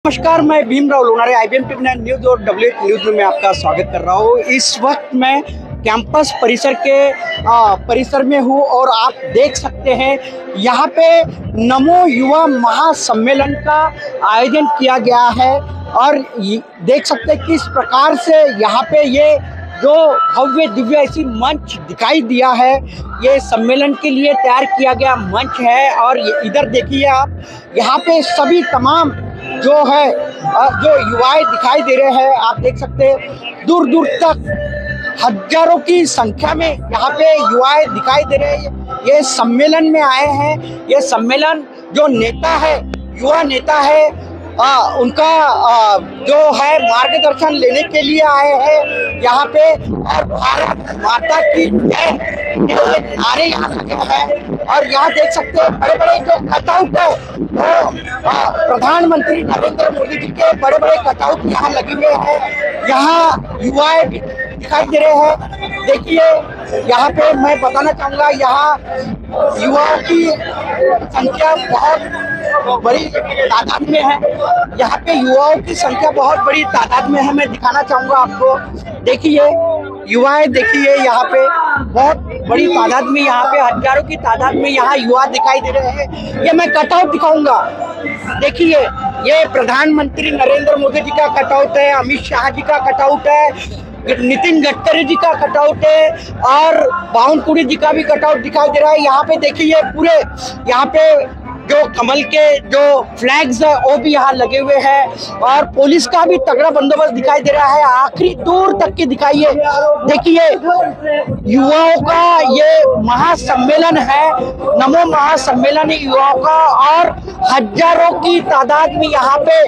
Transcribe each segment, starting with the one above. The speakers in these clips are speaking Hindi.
नमस्कार, मैं Bhimrao Lonare IBM TV news और WH न्यूज़ में आपका स्वागत कर रहा हूँ। इस वक्त मैं कैंपस परिसर के परिसर में हूँ और आप देख सकते हैं यहाँ पे नमो युवा महासम्मेलन का आयोजन किया गया है और देख सकते हैं किस प्रकार से यहाँ पे ये जो भव्य दिव्य ऐसी मंच दिखाई दिया है, ये सम्मेलन के लिए तैयार किया गया मंच है। और इधर देखिए आप, यहाँ पे सभी तमाम जो है जो युवाएं दिखाई दे रहे हैं। आप देख सकते हैं दूर दूर तक हजारों की संख्या में यहाँ पे युवाएं दिखाई दे रहे हैं। ये सम्मेलन में आए हैं। ये सम्मेलन जो नेता है, युवा नेता है, उनका जो है मार्गदर्शन लेने के लिए आए हैं यहाँ पे। और भारत माता की जय नारे यहाँ लगे हैं। और यहाँ देख सकते हैं बड़े बड़े जो कटआउट है वो प्रधानमंत्री नरेंद्र मोदी जी के बड़े बड़े कटआउट यहाँ लगे हुए हैं। यहाँ युवाएं दिखाई दे रहे हैं। देखिए यहाँ पे मैं बताना चाहूँगा, यहाँ युवाओं की संख्या बहुत बड़ी तादाद में है। यहाँ पे युवाओं की संख्या बहुत बड़ी तादाद में है। मैं दिखाना चाहूँगा आपको। देखिए युवाएं, देखिए यहाँ पे बहुत बड़ी तादाद में, यहाँ पे हजारों की तादाद में यहाँ युवा दिखाई दे रहे हैं। ये मैं कटआउट दिखाऊंगा। देखिए ये प्रधानमंत्री नरेंद्र मोदी जी का कटआउट है, अमित शाह जी का कटआउट है, नितिन गडकरी जी का कटआउट है और बावनकुड़ी जी का भी कटआउट दिखाई दे रहा है। यहाँ पे देखिए पूरे यहाँ पे जो कमल के जो फ्लैग्स है वो भी यहाँ लगे हुए हैं और पुलिस का भी तगड़ा बंदोबस्त दिखाई दे रहा है। आखिरी दूर तक की दिखाइए। देखिए युवाओं का ये महासम्मेलन है, नमो महासम्मेलन युवाओं का, और हजारों की तादाद में यहाँ पे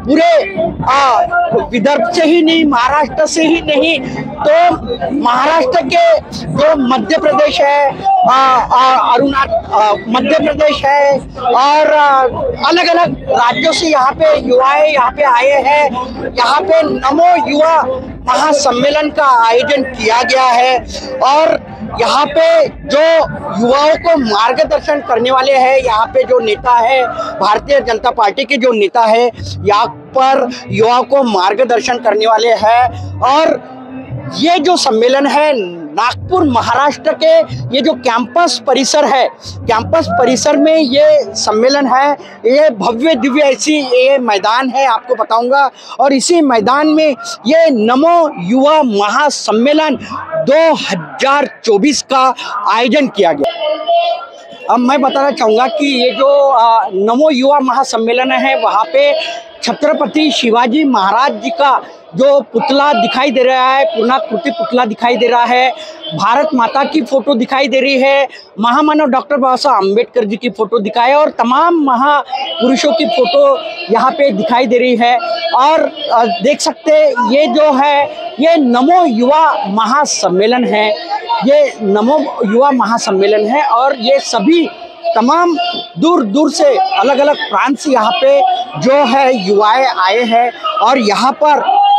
पूरे विदर्भ से ही नहीं, महाराष्ट्र से ही नहीं तो महाराष्ट्र के जो मध्य प्रदेश है, मध्य प्रदेश है और अलग अलग राज्यों से यहाँ पे युवाएं यहाँ पे आए हैं। यहाँ पे नमो युवा महासम्मेलन का आयोजन किया गया है और यहाँ पे जो युवाओं को मार्गदर्शन करने वाले हैं, यहाँ पे जो नेता है भारतीय जनता पार्टी के जो नेता है, यहाँ पर युवाओं को मार्गदर्शन करने वाले हैं। और ये जो सम्मेलन है नागपुर महाराष्ट्र के ये जो कैंपस परिसर है, कैंपस परिसर में ये सम्मेलन है। ये भव्य दिव्य ऐसी ये मैदान है, आपको बताऊंगा। और इसी मैदान में ये नमो युवा महासम्मेलन 2024 का आयोजन किया गया। अब मैं बताना चाहूँगा कि ये जो नमो युवा महासम्मेलन है, वहाँ पे छत्रपति शिवाजी महाराज जी का जो पुतला दिखाई दे रहा है, पूर्णाकृति पुतला दिखाई दे रहा है, भारत माता की फोटो दिखाई दे रही है, महामानव डॉक्टर बाबा साहब अम्बेडकर जी की फोटो दिखाई और तमाम महापुरुषों की फोटो यहाँ पे दिखाई दे रही है। और देख सकते ये जो है ये नमो युवा महासम्मेलन है, ये नमो युवा महासम्मेलन है और ये सभी तमाम दूर दूर से अलग अलग प्रांत से यहाँ पे जो है युवाएं आए हैं। और यहाँ पर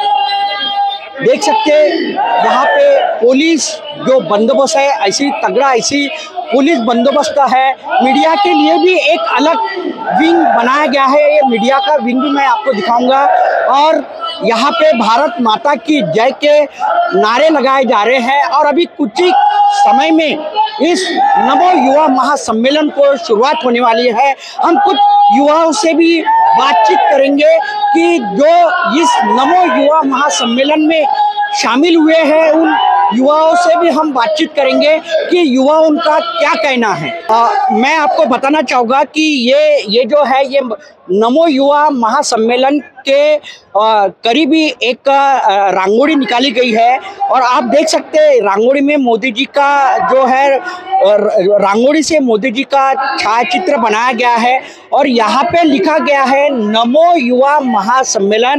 देख सकते यहाँ पे पुलिस जो बंदोबस्त है, ऐसी तगड़ा ऐसी पुलिस बंदोबस्त है। मीडिया के लिए भी एक अलग विंग बनाया गया है। ये मीडिया का विंग भी मैं आपको दिखाऊंगा। और यहाँ पे भारत माता की जय के नारे लगाए जा रहे हैं और अभी कुछ ही समय में इस नमो युवा महासम्मेलन को शुरुआत होने वाली है। हम कुछ युवाओं से भी बातचीत करेंगे कि जो इस नमो युवा महासम्मेलन में शामिल हुए हैं, उन युवाओं से भी हम बातचीत करेंगे कि युवा उनका क्या कहना है। मैं आपको बताना चाहूँगा कि ये जो है ये नमो युवा महासम्मेलन के करीबी एक रंगोली निकाली गई है और आप देख सकते हैं रंगोली में मोदी जी का जो है, रंगोली से मोदी जी का छायाचित्र बनाया गया है और यहाँ पे लिखा गया है नमो युवा महासम्मेलन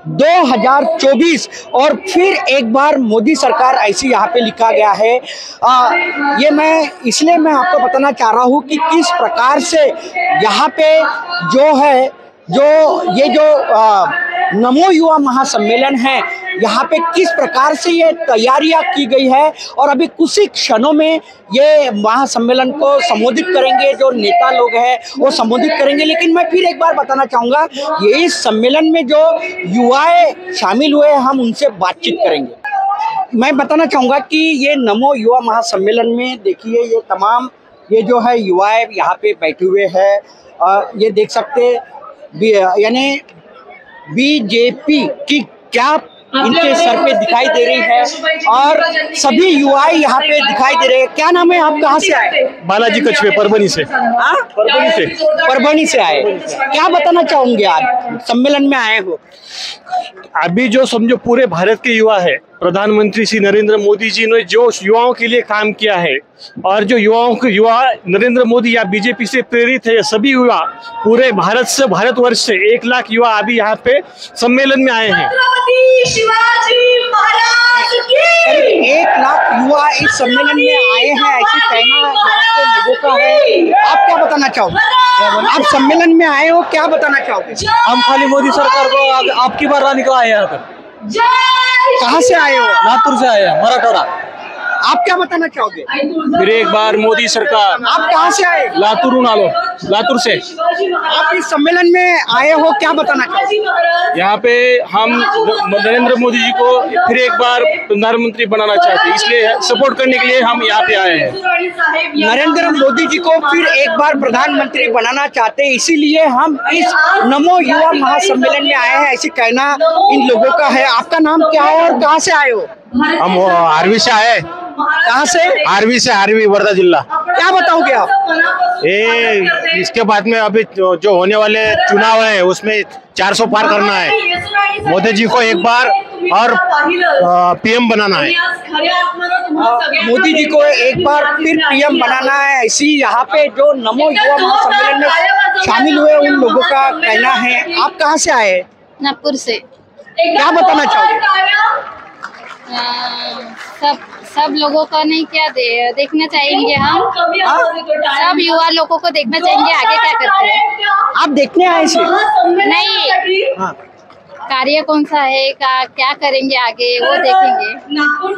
2024 और फिर एक बार मोदी सरकार ऐसी यहाँ पे लिखा गया है। ये मैं इसलिए मैं आपको बताना चाह रहा हूँ कि किस प्रकार से यहाँ पे जो है जो ये जो नमो युवा महासम्मेलन है, यहाँ पे किस प्रकार से ये तैयारियां की गई है और अभी कुछ ही क्षणों में ये महासम्मेलन को संबोधित करेंगे, जो नेता लोग हैं वो संबोधित करेंगे। लेकिन मैं फिर एक बार बताना चाहूँगा, ये इस सम्मेलन में जो युवाएं शामिल हुए हम उनसे बातचीत करेंगे। मैं बताना चाहूँगा कि ये नमो युवा महासम्मेलन में देखिए ये तमाम ये जो है युवाएं यहाँ पे बैठे हुए हैं। ये देख सकते यानी बीजेपी की क्या इनके सर पे दिखाई दे रही है और सभी युवाएं यहाँ पे दिखाई दे रहे हैं। क्या नाम है, आप कहाँ से आए? बालाजी कछवे, परभनी से। परभनी से आए। क्या बताना चाहूंगे, आज सम्मेलन में आए हो? अभी जो समझो पूरे भारत के युवा है, प्रधानमंत्री श्री नरेंद्र मोदी जी ने जो युवाओं के लिए काम किया है और जो युवा नरेंद्र मोदी या बीजेपी से प्रेरित है, सभी युवा पूरे भारतवर्ष से 1 लाख युवा अभी यहाँ पे सम्मेलन में आए हैं। 1 लाख युवा इस सम्मेलन में आए हैं, ऐसे कहना यहाँ के लोगों का है। आप क्या बताना चाहोगे? आप सम्मेलन में आए हो, क्या बताना चाहोगे? हम खाली मोदी सरकार को आपकी बार लाने को आए हैं यहाँ पर। कहाँ से आए हो? लातूर से आए हैं, मराठवाड़ा। आप क्या बताना चाहोगे? फिर एक बार मोदी सरकार। आप कहाँ से आए? लातूर से। आप इस सम्मेलन में आए हो, क्या बताना चाहोगे? यहाँ पे हम नरेंद्र मोदी जी को फिर एक बार प्रधानमंत्री बनाना चाहते हैं, इसलिए सपोर्ट करने के लिए हम यहाँ पे आए हैं। नरेंद्र मोदी जी को फिर एक बार प्रधानमंत्री बनाना चाहते हैं, इसीलिए हम इस नमो युवा महासम्मेलन में आए हैं, ऐसे कहना इन लोगों का है। आपका नाम क्या है और कहाँ से आए हो? हम आरवी से आए। कहाँ से? आरवी वर्धा जिला। क्या बताओगे आप? इसके बाद में अभी जो होने वाले चुनाव है उसमें 400 पार करना है, मोदी जी को एक बार और पीएम बनाना है। मोदी जी को एक बार फिर पीएम बनाना है, ऐसी यहाँ पे जो नमो युवा महासम्मेलन में शामिल हुए उन लोगों का कहना है। आप कहाँ से आए? नागपुर से। क्या बताना चाहोगे? सब लोगों का नहीं क्या देखना चाहेंगे हम, सब युवा लोगों को देखना चाहेंगे आगे क्या करते हैं। आप देखने आए थे? नहीं, हाँ। कार्य कौन सा है, क्या करेंगे आगे वो देखेंगे।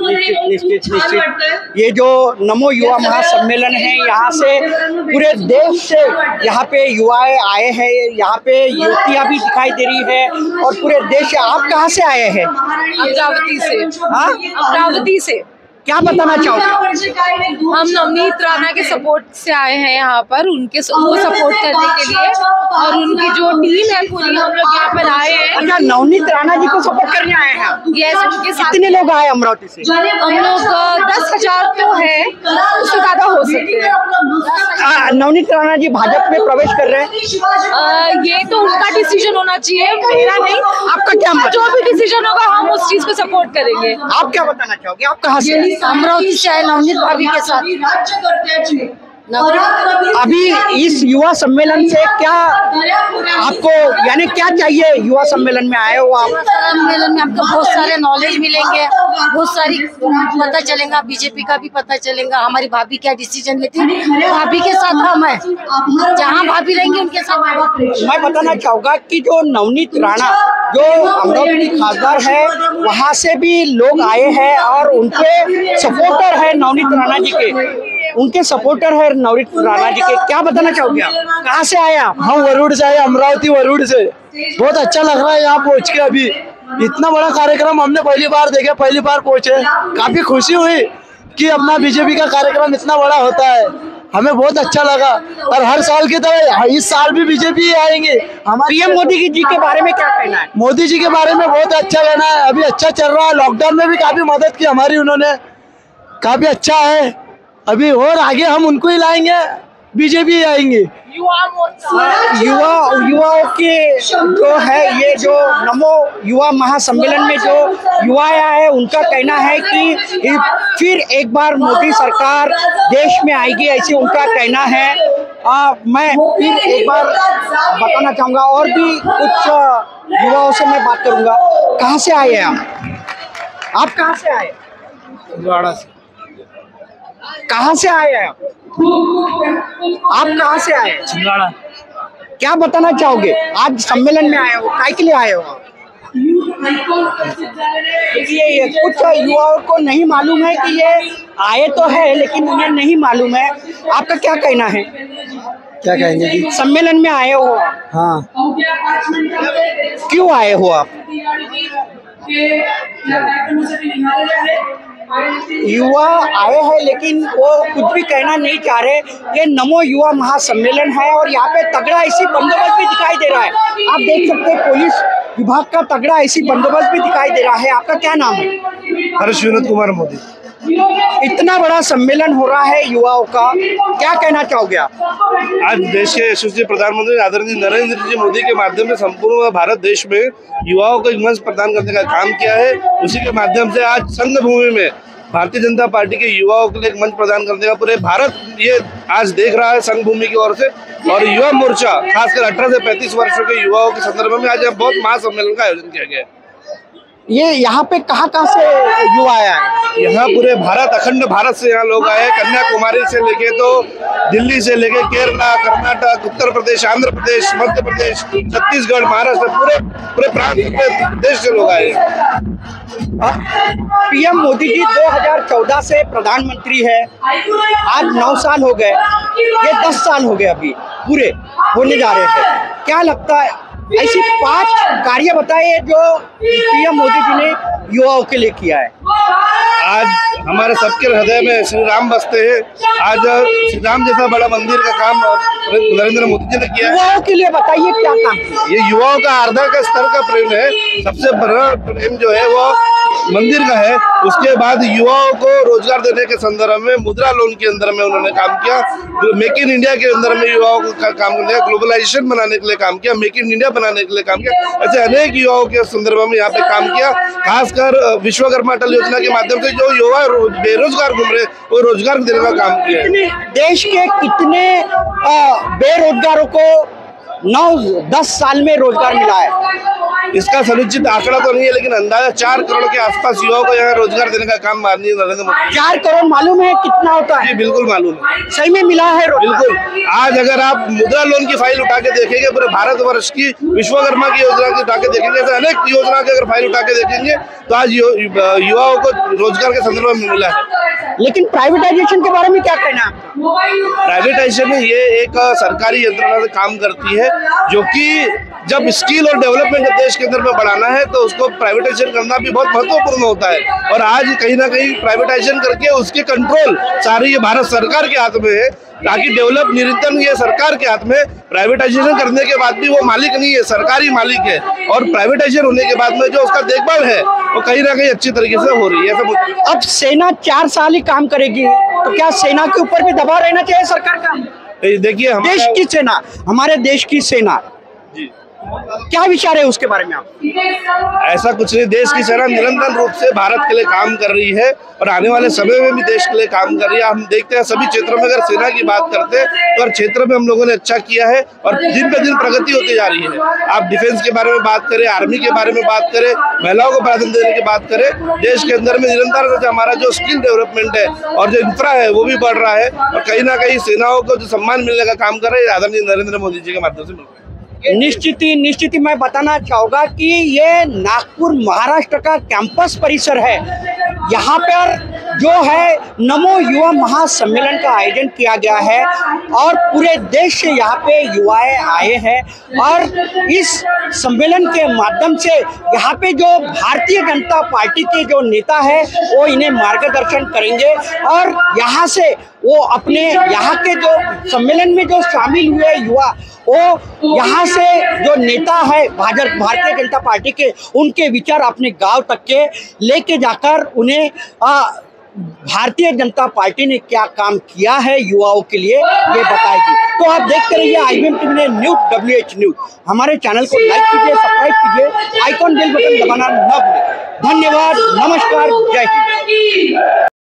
निश्चित। ये जो नमो युवा महासम्मेलन है, यहाँ से पूरे देश से यहाँ पे युवाएं आए हैं, यहाँ पे युवतियाँ भी दिखाई दे रही है और पूरे देश से। आप कहाँ से आए हैं? अमरावती से। हाँ, अमरावती से। क्या बताना चाहोगे? हम नवनीत राणा के सपोर्ट से आए हैं यहाँ पर, उनको सपोर्ट करने के लिए, और उनकी जो टीम है पूरी, हम लोग यहाँ पर आए हैं। अच्छा, नवनीत राणा जी को सपोर्ट करने आए हैं? यस, उनके साथ। कितने लोग आए अमरावती से? हम लोग 10,000 तो है, उससे ज्यादा हो सकते हैं। नवनीत राणा जी भाजपा में प्रवेश कर रहे हैं? ये तो उनका डिसीजन होना चाहिए, मेरा नहीं। आपका क्या मत? जो भी डिसीजन होगा हम उस चीज को सपोर्ट करेंगे। आप क्या बताना चाहोगे? आप कहाँ से? अमरावती से आए, नवनीत भाभी के साथ। अभी इस युवा सम्मेलन से क्या आपको, यानी क्या चाहिए? युवा सम्मेलन में आए हो आप? सम्मेलन में आपको बहुत सारे नॉलेज मिलेंगे, बहुत सारी पता चलेगा, बीजेपी का भी पता चलेगा, हमारी भाभी क्या डिसीजन लेती है। भाभी के साथ हम है, जहाँ भाभी रहेंगे उनके साथ। मैं बताना चाहूँगा कि जो नवनीत राणा जो अमरावती खासदार है, वहाँ से भी लोग आए हैं और उनके सपोर्टर है नवनीत राणा जी के, उनके सपोर्टर है नवनीत राणा जी के। क्या बताना चाहोगे आप? कहाँ से आए आप? हम वरुड़ से आए, अमरावती वरुड़ से। बहुत अच्छा लग रहा है यहाँ पहुँच के। अभी इतना बड़ा कार्यक्रम हमने पहली बार देखा, पहली बार पहुँचे। काफी खुशी हुई कि अपना बीजेपी का कार्यक्रम इतना बड़ा होता है, हमें बहुत अच्छा लगा। और हर साल की तरह इस साल भी बीजेपी आएंगे। पीएम मोदी जी के बारे में क्या कहना है? मोदी जी के बारे में बहुत अच्छा कहना है, अभी अच्छा चल रहा है। लॉकडाउन में भी काफी मदद की हमारी उन्होंने, काफी अच्छा है अभी। और आगे हम उनको ही लाएंगे, बीजेपी आएंगे। युवाओं के जो है, ये जो नमो युवा महासम्मेलन में जो युवा आया है, उनका कहना है कि फिर एक बार मोदी सरकार देश में आएगी, ऐसे उनका कहना है। मैं फिर एक बार बताना चाहूँगा, और भी कुछ युवाओं से मैं बात करूँगा। कहाँ से आए हैं आप कहाँ से आए? छिंदवाड़ा से। कहाँ से आए हैं आप कहाँ से आए? छिंदवाड़ा। क्या बताना चाहोगे? आज सम्मेलन में आए हो, काय के लिए आए हो? ये कुछ युवाओं को नहीं मालूम है कि ये आए तो है लेकिन उन्हें नहीं मालूम है। आपका क्या कहना है? क्या कहेंगे जी? सम्मेलन में आए हो? हाँ। क्यों आए हो आप? युवा आए हैं लेकिन वो कुछ भी कहना नहीं चाह रहे। ये नमो युवा महासम्मेलन है और यहाँ पे तगड़ा ऐसी बंदोबस्त भी दिखाई दे रहा है। आप देख सकते हैं पुलिस विभाग का तगड़ा ऐसी बंदोबस्त भी दिखाई दे रहा है। आपका क्या नाम है? हर्ष विनोद कुमार मोदी। इतना बड़ा सम्मेलन हो रहा है युवाओं का, क्या कहना चाहोगे आप? आज देश के यशस्वी प्रधानमंत्री आदरणीय नरेंद्र जी मोदी के माध्यम से संपूर्ण भारत देश में युवाओं को एक मंच प्रदान करने का काम किया है। उसी के माध्यम से आज संघ भूमि में भारतीय जनता पार्टी के युवाओं के लिए एक मंच प्रदान करने का पूरे भारत ये आज देख रहा है संघ भूमि की ओर से। और युवा मोर्चा खासकर 18 से 35 वर्षों के युवाओं के संदर्भ में आज बहुत महासम्मेलन का आयोजन किया गया है। ये यहाँ पे कहाँ से युवा आया है? यहाँ पूरे भारत, अखंड भारत से यहाँ लोग आए। कन्याकुमारी से लेके तो दिल्ली से लेके केरला, कर्नाटक, उत्तर प्रदेश, आंध्र प्रदेश, मध्य प्रदेश, छत्तीसगढ़, महाराष्ट्र, पूरे प्रांत देश से लोग आए। पीएम मोदी जी 2014 से प्रधानमंत्री है। आज 9 साल हो गए, ये 10 साल हो गए अभी पूरे होने जा रहे हैं। क्या लगता है ऐसी 5 कार्य बताइए जो पीएम मोदी जी ने युवाओं के लिए किया है? आज हमारे सबके हृदय में श्री राम बसते हैं। आज श्री राम जैसा बड़ा मंदिर का काम नरेंद्र मोदी जी ने किया है। युवाओं के लिए बताइए क्या काम किया? ये युवाओं का आर्धा का स्तर का प्रेम है। सबसे बड़ा प्रेम जो है वो मंदिर का है। उसके बाद युवाओं को रोजगार देने के संदर्भ में मुद्रा लोन के अंदर में उन्होंने काम किया। मेक इन इंडिया के अंदर में युवाओं को काम किया, ग्लोबलाइजेशन बनाने के लिए काम किया, मेक इन इंडिया बनाने के लिए काम किया। ऐसे अनेक युवाओं के संदर्भ में यहाँ पे काम किया। खासकर विश्वकर्मा अटल योजना के माध्यम से जो युवा बेरोजगार घूम रहे वो रोजगार देने का काम किया। देश के कितने बेरोजगारों को 9-10 साल में रोजगार मिला है? इसका समुचित आंकड़ा तो नहीं है लेकिन अंदाजा 4 करोड़ के आसपास युवाओं को यहाँ रोजगार देने का काम माननीय नरेंद्र मोदी। 4 करोड़ मालूम है कितना होता है? जी बिल्कुल मालूम है। सही में मिला है बिल्कुल। आज अगर आप मुद्रा लोन की फाइल उठा के देखेंगे पूरे भारतवर्ष की, विश्वकर्मा की योजना की उठा के देखेंगे, ऐसे अनेक योजना की अगर फाइल उठा के देखेंगे तो आज युवाओं को रोजगार के संदर्भ में मिला है। लेकिन प्राइवेटाइजेशन के बारे में क्या कहना है? प्राइवेटाइजेशन में ये एक सरकारी यंत्रणा से काम करती है जो कि जब स्किल और डेवलपमेंट देश के अंदर में बढ़ाना है तो उसको प्राइवेटाइजेशन करना भी बहुत महत्वपूर्ण होता है। और आज कहीं ना कहीं प्राइवेटाइजेशन करके उसके कंट्रोल सारी ये भारत सरकार के हाथ में है, ताकि डेवलप निरंतर ये सरकार के हाथ में। प्राइवेटाइजेशन करने के बाद भी वो मालिक नहीं है, सरकारी मालिक है। और प्राइवेटाइजेशन होने के बाद में जो उसका देखभाल है वो कहीं ना कहीं अच्छी तरीके से हो रही है। अब सेना 4 साल ही काम करेगी तो क्या सेना के ऊपर भी दबाव रहना चाहिए सरकार का? देखिए देश की सेना, हमारे देश की सेना, क्या विचार है उसके बारे में आप? ऐसा कुछ नहीं। देश की सेना निरंतर रूप से भारत के लिए काम कर रही है और आने वाले समय में भी देश के लिए काम कर रही है। हम देखते हैं सभी क्षेत्रों में अगर सेना की बात करते हैं तो हर क्षेत्र में हम लोगों ने अच्छा किया है और दिन पे दिन प्रगति होती जा रही है। आप डिफेंस के बारे में बात करें, आर्मी के बारे में बात करें, महिलाओं को प्राधान्य देने की बात करें, देश के अंदर में निरंतर हमारा जो स्किल डेवलपमेंट है और जो इंफ्रा है वो भी बढ़ रहा है। और कहीं ना कहीं सेनाओं को जो सम्मान मिलने का काम कर रहे हैं आदरणीय नरेंद्र मोदी जी के माध्यम से मिल रहा है। निश्चित ही मैं बताना चाहूँगा कि ये नागपुर महाराष्ट्र का कैंपस परिसर है। यहाँ पर जो है नमो युवा महासम्मेलन का आयोजन किया गया है और पूरे देश से यहाँ पे युवाएं आए हैं और इस सम्मेलन के माध्यम से यहाँ पे जो भारतीय जनता पार्टी के जो नेता है वो इन्हें मार्गदर्शन करेंगे और यहाँ से वो अपने यहाँ के जो सम्मेलन में जो शामिल हुए युवा वो यहाँ से जो नेता है भारतीय जनता पार्टी के, उनके विचार अपने गांव तक के लेके जाकर उन्हें भारतीय जनता पार्टी ने क्या काम किया है युवाओं के लिए ये बताएगी। तो आप देखते रहिए IBM टीवी ने न्यूज़ WH न्यूज़। हमारे चैनल को लाइक कीजिए, सब्सक्राइब कीजिए, आइकॉन बेल बटन दबाना न भूलें। धन्यवाद, नमस्कार, जय हिंद।